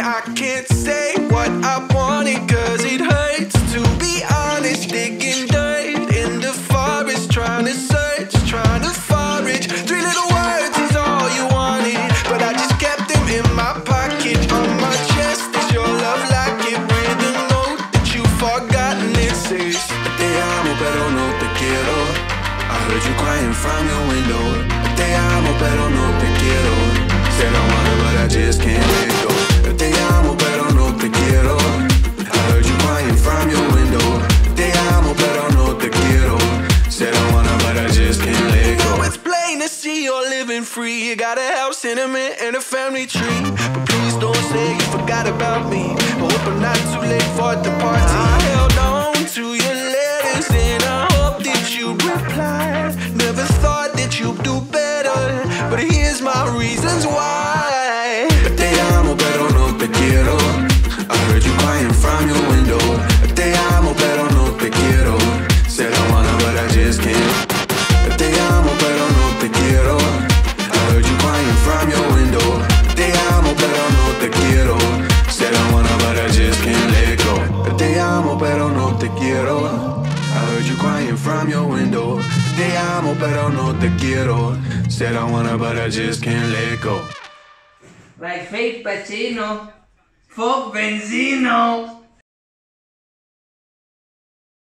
I can't say what I wanted, cause it hurts to be honest. Digging dirt in the forest, trying to search, trying to forage. 3 little words is all you wanted, but I just kept them in my pocket. On my chest is your love locket with a note that you've forgotten. It says, te amo pero no te quiero. I heard you crying from your window. Te amo pero no te quiero. Said I wanna but I just can't let go. Te amo pero no te quiero. I heard you crying from your window. Te amo pero no te quiero. Said I wanna but I just can't let go. It's plain to see you're living free. You got a house in a mint and a family tree. But please don't say you forgot about me. I hope I'm not too late for the party. I held on to your letters and I hope that you'd reply. Never thought that you'd do better, but here's my reasons why. Te amo pero no te quiero. I heard you crying from your window. Te amo pero no te quiero. Said I wanna but I just can't. Te amo pero no te quiero. I heard you crying from your window. Te amo pero no te quiero. Said I wanna but I just can't let go. Te amo pero no te quiero. I heard you crying from your window. Te amo pero no te quiero. Said I wanna but I just can't let go. Like fake Pacino, fuck Benzino.